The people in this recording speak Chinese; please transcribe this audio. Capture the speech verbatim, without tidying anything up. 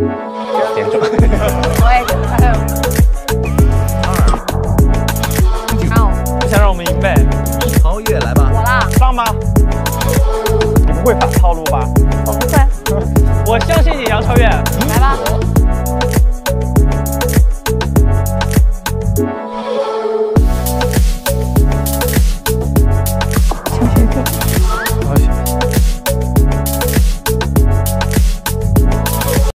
点中。 我也觉得。好， 想让我们赢呗？ 超越来吧。 我啦。 上吧。你不会反套路吧？ 我不会。 我相信你，杨超越。 来吧。